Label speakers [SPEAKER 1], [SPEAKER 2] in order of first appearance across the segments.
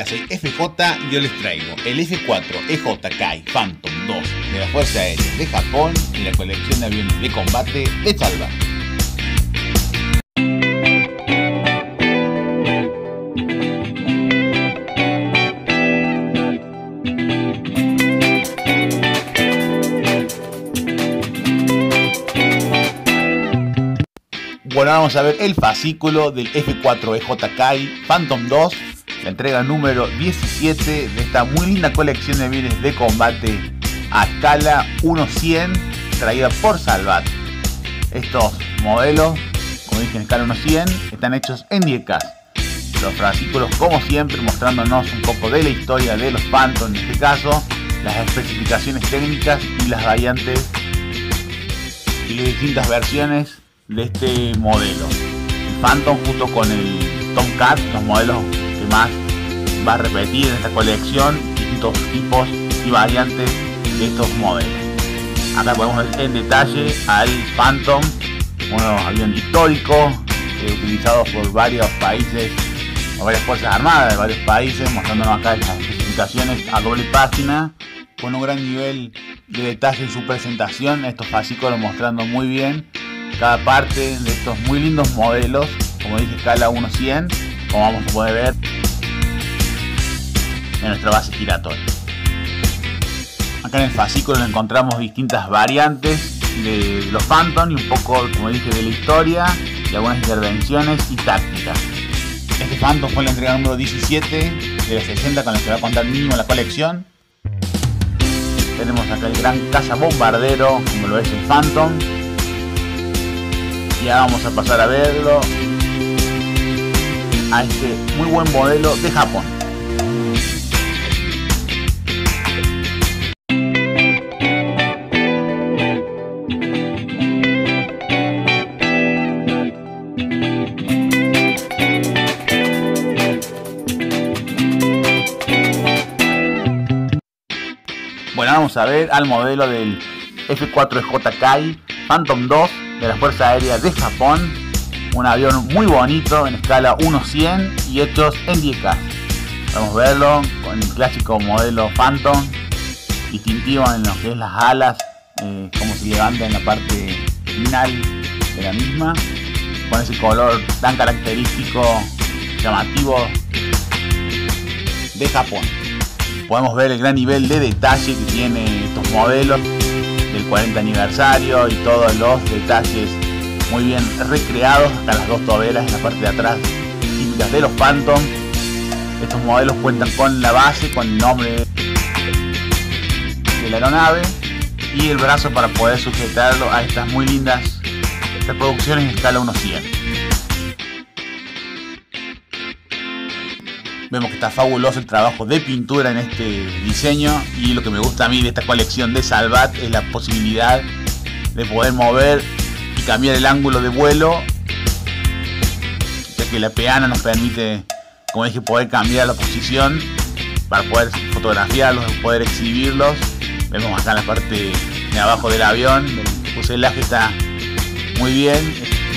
[SPEAKER 1] Hola, soy FJ y yo les traigo el F4 EJ Phantom 2 de la Fuerza Aérea de Japón y la colección de aviones de combate de Salvat. Bueno, vamos a ver el fascículo del F4 EJ Phantom 2, la entrega número 17 de esta muy linda colección de aviones de combate a escala 1/100 traída por Salvat. Estos modelos, como dije, en escala 1/100 están hechos en 10K. Los fascículos, como siempre, mostrándonos un poco de la historia de los Phantom, en este caso, las especificaciones técnicas y las variantes y las distintas versiones de este modelo. El Phantom junto con el Tomcat, los modelos que más va a repetir en esta colección, distintos tipos y variantes de estos modelos. Acá podemos ver en detalle al Phantom, un avión histórico utilizado por varios países, por varias fuerzas armadas de varios países, mostrándonos acá las especificaciones a doble página, con un gran nivel de detalle en su presentación. Estos fascículos mostrando muy bien cada parte de estos muy lindos modelos, como dije, escala 1/100, como vamos a poder ver en nuestra base giratoria. Acá en el fascículo encontramos distintas variantes de los Phantom y un poco, como dije, de la historia y algunas intervenciones y tácticas. Este Phantom fue la entrega número 17 de las 60 con la que va a contar mínimo la colección. Tenemos acá el gran cazabombardero, como lo es el Phantom. Y ahora vamos a pasar a verlo a este muy buen modelo de Japón. Bueno, vamos a ver al modelo del F4 EJ Phantom 2 de la Fuerza Aérea de Japón, un avión muy bonito en escala 1/100 y hechos en 10K. Vamos a verlo con el clásico modelo Phantom, distintivo en lo que es las alas, cómo se levanta en la parte final de la misma, con ese color tan característico, llamativo de Japón. Podemos ver el gran nivel de detalle que tiene estos modelos del 40 aniversario y todos los detalles muy bien recreados, hasta las dos toberas en la parte de atrás típicas de los Phantom. Estos modelos cuentan con la base, con el nombre de la aeronave y el brazo para poder sujetarlo a estas muy lindas reproducciones en escala 1/100. Vemos que está fabuloso el trabajo de pintura en este diseño, y lo que me gusta a mí de esta colección de Salvat es la posibilidad de poder mover y cambiar el ángulo de vuelo, ya que la peana nos permite, como dije, poder cambiar la posición para poder fotografiarlos, poder exhibirlos. Vemos acá en la parte de abajo del avión, el fuselaje está muy bien.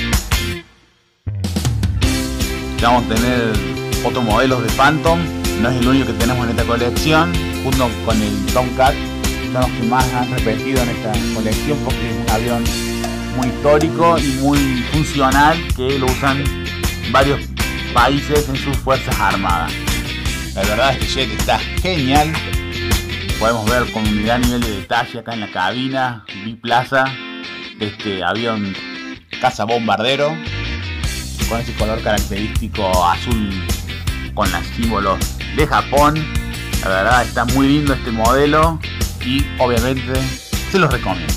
[SPEAKER 1] Vamos a tener otros modelos de Phantom, no es el único que tenemos en esta colección, junto con el Tomcat, son los que más han repetido en esta colección porque es un avión muy histórico y muy funcional que lo usan varios países en sus fuerzas armadas. La verdad, este jet está genial. Podemos ver con un gran nivel de detalle acá en la cabina biplaza de este avión cazabombardero, con ese color característico azul con los símbolos de Japón. La verdad está muy lindo este modelo y obviamente se los recomiendo.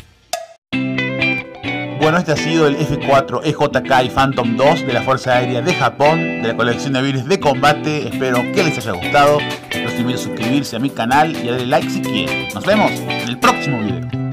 [SPEAKER 1] Bueno, este ha sido el F4 EJ Phantom 2 de la Fuerza Aérea de Japón, de la colección de aviones de combate. Espero que les haya gustado. Los invito a suscribirse a mi canal y a darle like si quieren. Nos vemos en el próximo video.